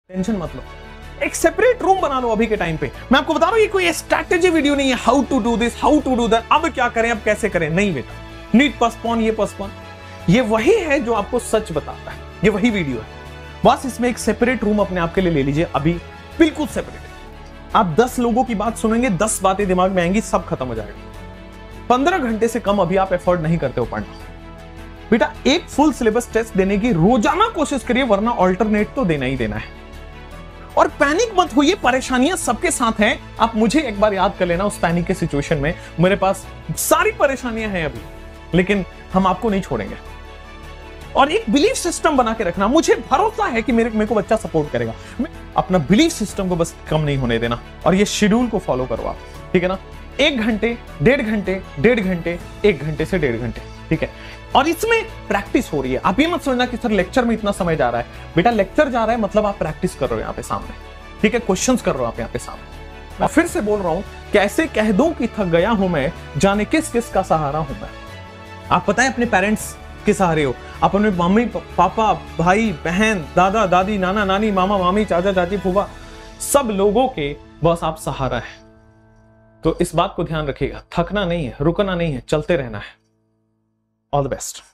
Tension मत लो, एक separate room बना लो अभी के टाइम पे। मैं आपको बता रहा हूं ये कोई स्ट्रैटेजी वीडियो नहीं है, how to do this, how to do that, अब क्या करें, अब कैसे करें, नहीं बेटा। नीड पोस्टपोन, ये पोस्टपोन, ये वही है जो आपको सच बताता है, ये वही वीडियो है। बस इसमें एक सेपरेट रूम अपने आप के लिए ले लीजिए अभी, बिल्कुल सेपरेट। आप 10 लोगों की बात सुनेंगे, 10 बातें दिमाग में आएंगी, सब खत्म हो जाएगा। 15 घंटे से कम अभी आप एफर्ट नहीं करते हो पढ़ना बेटा। एक फुल सिलेबस टेस्ट देने की रोजाना कोशिश करिए, वरना ऑल्टरनेट तो देना ही देना है। और पैनिक मत होइए, परेशानियां सबके साथ हैं। आप मुझे एक बार याद कर लेना उस पैनिक के सिचुएशन में, मेरे पास सारी परेशानियां हैं अभी, लेकिन हम आपको नहीं छोड़ेंगे। और एक बिलीफ सिस्टम बना के रखना, मुझे भरोसा है कि मेरे को बच्चा सपोर्ट करेगा। अपना बिलीफ सिस्टम को बस कम नहीं होने देना, और ये शेड्यूल को फॉलो करो आप, ठीक है ना। 1 घंटे, 1.5 घंटे, 1.5 घंटे, 1 घंटे से 1.5 घंटे, ठीक है। और इसमें प्रैक्टिस हो रही है। आप ये मत सोचना कि सर लेक्चर में इतना समय जा रहा है, बेटा लेक्चर जा रहा है मतलब आप प्रैक्टिस कर रहे हो यहाँ पे सामने, ठीक है, क्वेश्चंस कर रहे हो आप यहाँ पे सामने। मैं फिर से बोल रहा हूं, कैसे कह दूं कि थक गया हूं मैं, जाने किस किस का सहारा हूं मैं। आप पता है अपने पेरेंट्स के सहारे हो, आप अपने मम्मी पापा, भाई बहन, दादा दादी, नाना नानी, मामा मामी, चाचा चाची, फूफा, सब लोगों के बस आप सहारा है। तो इस बात को ध्यान रखिएगा, थकना नहीं है, रुकना नहीं है, चलते रहना है। All the best.